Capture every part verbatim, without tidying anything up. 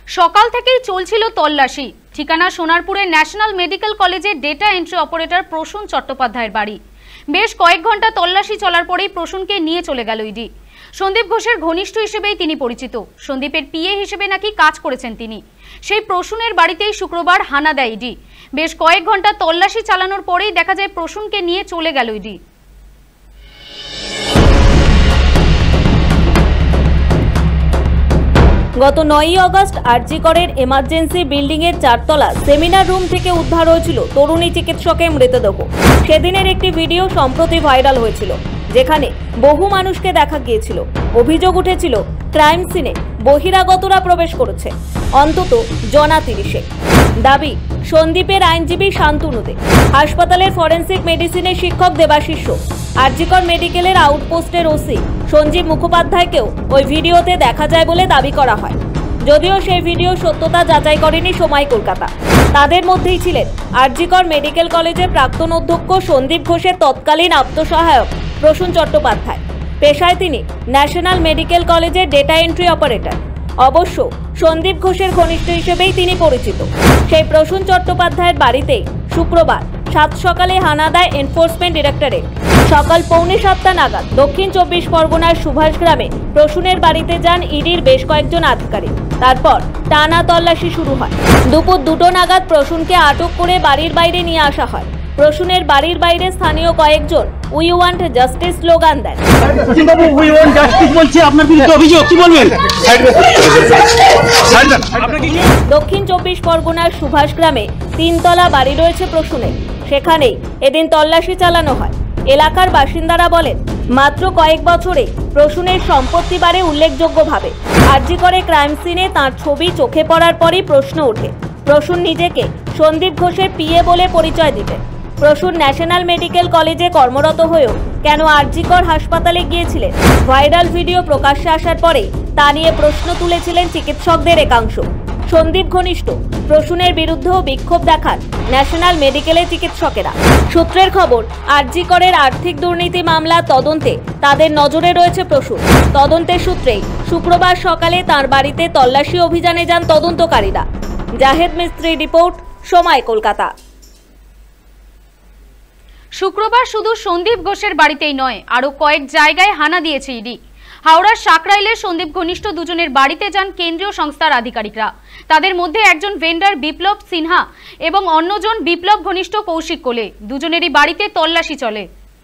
সকাল থেকেই চলছিল তল্লাশি। ঠিকানা সোনারপুরের ন্যাশনাল মেডিকেল কলেজের ডেটা এন্ট্রি অপারেটর প্রসূন চট্টোপাধ্যায়ের বাড়ি। বেশ কয়েক ঘন্টা তল্লাশি চলার পরেই প্রসূনকে নিয়ে চলে গেল ইডি। সন্দীপ ঘোষের ঘনিষ্ঠ হিসেবেই তিনি পরিচিত। সন্দীপের পিএ হিসেবে নাকি কাজ করেছেন তিনি। সেই প্রসূনের বাড়িতেই শুক্রবার হানা দেয় ইডি। বেশ কয়েক ঘন্টা তল্লাশি চালানোর পরেই দেখা যায় প্রসূনকে নিয়ে চলে গেল ইডি। গত নয়ই আগস্ট আরজি করের এমার্জেন্সি বিল্ডিং এর চারতলা সেমিনার রুম থেকে উদ্ধার হয়েছিল তরুণী চিকিৎসকের মৃতদেহ। সেদিনের একটি ভিডিও সম্প্রতি ভাইরাল হয়েছিল, যেখানে বহু মানুষকে দেখা গিয়েছিল। অভিযোগ উঠেছিল ক্রাইম সিনে বহিরাগতরা প্রবেশ করেছে, অন্তত জনা তিরিশে। দাবি সন্দীপের আইনজীবী শান্তনু দে, হাসপাতালের ফরেন্সিক মেডিসিনের শিক্ষক দেবাশিস, আরজিকর মেডিকেলের আউটপোস্টের ওসি সঞ্জীব মুখোপাধ্যায়কেও ওই ভিডিওতে দেখা যায় বলে দাবি করা হয়। যদিও সেই ভিডিও সত্যতা যাচাই করেনি সময় কলকাতা। তাদের মধ্যেই ছিলেন আরজিকর মেডিকেল কলেজের প্রাক্তন অধ্যক্ষ সন্দীপ ঘোষের তৎকালীন আত্মসহায়ক প্রসূন চট্টোপাধ্যায়। পেশায় তিনি ন্যাশনাল মেডিকেল কলেজের ডেটা এন্ট্রি অপারেটর। অবশ্য সন্দীপ ঘোষের ঘনিষ্ঠ হিসেবেই তিনি পরিচিত। সেই প্রসূন চট্টোপাধ্যায়ের বাড়িতেই শুক্রবার সাত সকালে হানা দেয় এনফোর্সমেন্ট ডিরেক্টরেট। সকাল পৌনে সাতটা নাগাদ দক্ষিণ চব্বিশ পরগনার সুভাষ গ্রামে প্রসূনের বাড়িতে যান ইডির বেশ কয়েকজন আধিকারিক। তারপর টানা তল্লাশি শুরু হয়। দুপুর দুটো নাগাদ প্রসূনকে আটক করে বাড়ির বাইরে নিয়ে আসা হয়। প্রসূনের বাড়ির বাইরে স্থানীয় কয়েকজন উই ওয়ান্ট জাস্টিস স্লোগান দেন। দক্ষিণ চব্বিশ পরগনার সুভাষ গ্রামে তিনতলা বাড়ি রয়েছে প্রসূনের। সেখানেই এদিন তল্লাশি চালানো হয়। এলাকার বাসিন্দারা বলেন, মাত্র কয়েক বছরে প্রসূনের সম্পত্তি বাড়ে উল্লেখযোগ্যভাবে। আরজি করে ক্রাইম সিনে তাঁর ছবি চোখে পড়ার পরই প্রশ্ন ওঠে, প্রসূন নিজেকে সন্দীপ ঘোষের পিএ বলে পরিচয় দিতেন। প্রসূন ন্যাশনাল মেডিকেল কলেজে কর্মরত হয়েও কেন আরজিকর হাসপাতালে গিয়েছিলেন? ভাইরাল ভিডিও প্রকাশ্যে আসার পরে তা নিয়ে প্রশ্ন তুলেছিলেন চিকিৎসকদের একাংশ। সন্দীপ ঘনিষ্ঠ প্রসূনের বিরুদ্ধেও বিক্ষোভ দেখান ন্যাশনাল মেডিকেলের চিকিৎসকেরা। সূত্রের খবর, আরজি করের আর্থিক দুর্নীতি মামলা তদন্তে তাদের নজরে রয়েছে প্রসূন। তদন্তের সূত্রেই শুক্রবার সকালে তার বাড়িতে তল্লাশি অভিযানে যান তদন্তকারীরা। জাহেদ মিস্ত্রি রিপোর্ট, সময় কলকাতা। শুক্রবার শুধু সন্দীপ ঘোষের বাড়িতেই নয়, আরও কয়েক জায়গায় হানা দিয়েছে ইডি। হাওড়ার সাকরাইলে সন্দীপ ঘনিষ্ঠ দুজনের বাড়িতে যান কেন্দ্রীয় সংস্থার আধিকারিকরা। তাদের মধ্যে একজন ভেন্ডার বিপ্লব সিনহা এবং অন্যজন বিপ্লব ঘনিষ্ঠ কৌশিক কোলে। দুজনেরই বাড়িতে তল্লাশি চলে।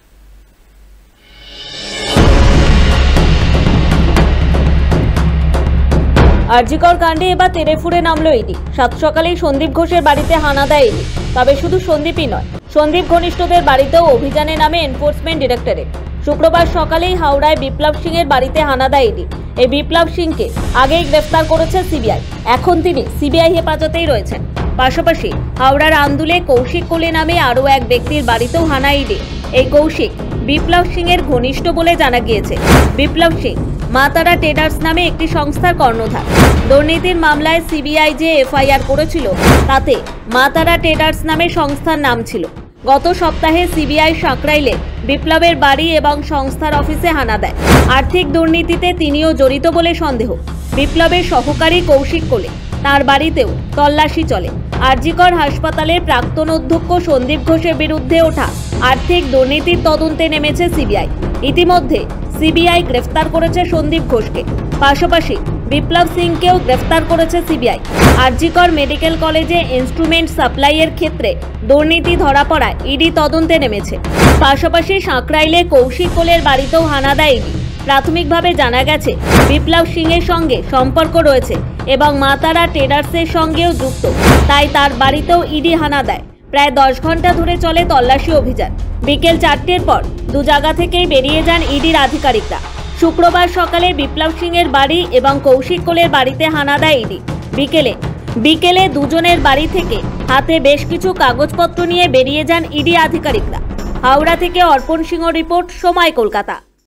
আরজিকর কাণ্ডে এবার তেড়েফুঁড়ে নামলো ইডি। সাত সকালেই সন্দীপ ঘোষের বাড়িতে হানা দেয় ইডি। তবে শুধু সন্দীপই নয়, সন্দীপ ঘনিষ্ঠদের বাড়িতেও অভিযানে নামে এনফোর্সমেন্ট ডিরেক্টরেট। শুক্রবার সকালেই হাওড়ায় বিপ্লব সিং এর বাড়িতে হানা দেয় ইডি। এই বিপ্লব সিংকে আগেই গ্রেফতার করেছে সিবিআই। এখন তিনি সিবিআই হেফাজতেই রয়েছেন। পাশাপাশি হাওড়ার আন্দুলে কৌশিক কোলে নামে আরও এক ব্যক্তির বাড়িতেও হানা ইডি। এই কৌশিক বিপ্লব সিং এর ঘনিষ্ঠ বলে জানা গিয়েছে। বিপ্লব সিং মা তারা ট্রেডার্স নামে একটি সংস্থার কর্ণধার। দুর্নীতির মামলায় সিবিআই যে এফআইআর করেছিল, তাতে মা তারা ট্রেডার্স নামে সংস্থার নাম ছিল। গত সপ্তাহে সিবিআই সাকরাইলে বিপ্লবের বাড়ি এবং সংস্থার অফিসে হানা দেয়। আর্থিক দুর্নীতিতে তিনিও জড়িত বলে সন্দেহ। বিপ্লবের সহকারী কৌশিক কোলে, তার বাড়িতেও তল্লাশি চলে। আরজিকর হাসপাতালের প্রাক্তন অধ্যক্ষ সন্দীপ ঘোষের বিরুদ্ধে ওঠা আর্থিক দুর্নীতির তদন্তে নেমেছে সিবিআই। ইতিমধ্যে সিবিআই গ্রেফতার করেছে সন্দীপ ঘোষকে। পাশাপাশি বিপ্লব সিংকেও গ্রেফতার করেছে সিবিআই। আরজিকর মেডিকেল কলেজে ইনস্ট্রুমেন্ট সাপ্লাইয়ের ক্ষেত্রে দুর্নীতি ধরা পড়ায় ইডি তদন্তে নেমেছে। পাশাপাশি সাঁকরাইলে কৌশিক কোলের বাড়িতেও হানা দেয় ইডি। প্রাথমিকভাবে জানা গেছে বিপ্লব সিং এর সঙ্গে সম্পর্ক রয়েছে এবং মা তারা ট্রেডার্সের সঙ্গেও যুক্ত, তাই তার বাড়িতেও ইডি হানা দেয়। প্রায় দশ ঘন্টা ধরে চলে তল্লাশি অভিযান। বিকেল চারটের পর দু জায়গা থেকেই বেরিয়ে যান ইডির আধিকারিকরা। শুক্রবার সকালে বিপ্লব সিং এর বাড়ি এবং কৌশিক কোলের বাড়িতে হানা দেয় ইডি। বিকেলে বিকেলে দুজনের বাড়ি থেকে হাতে বেশ কিছু কাগজপত্র নিয়ে বেরিয়ে যান ইডি আধিকারিকরা। হাওড়া থেকে অর্পণ সিংহ রিপোর্ট, সময় কলকাতা।